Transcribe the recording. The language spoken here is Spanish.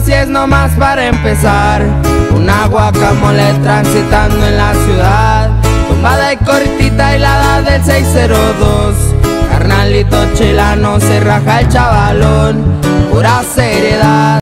así es nomás para empezar. Una guacamole transitando en la ciudad, tumbada y cortita y la edad del 602. Carnalito chilano se raja el chavalón, pura seriedad.